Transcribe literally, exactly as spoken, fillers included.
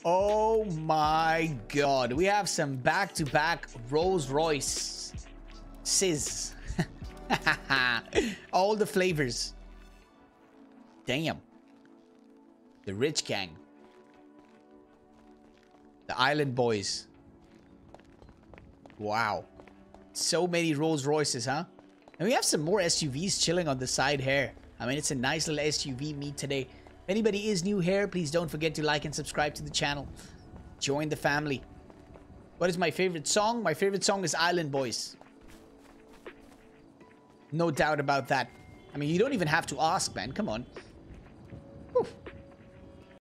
Oh my god. We have some back-to-back Rolls Royce. Sizz. All the flavors. Damn. The rich gang. The island boys. Wow. So many Rolls Royces, huh? And we have some more S U Vs chilling on the side here. I mean, it's a nice little S U V meet today. If anybody is new here, please don't forget to like and subscribe to the channel. Join the family. What is my favorite song? My favorite song is Island Boys. No doubt about that. I mean, you don't even have to ask, man. Come on.